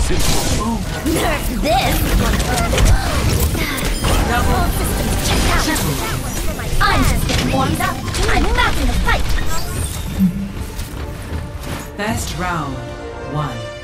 Nerf this! All systems checked out! I'm just getting warmed up! I'm back in the fight! First round, 1.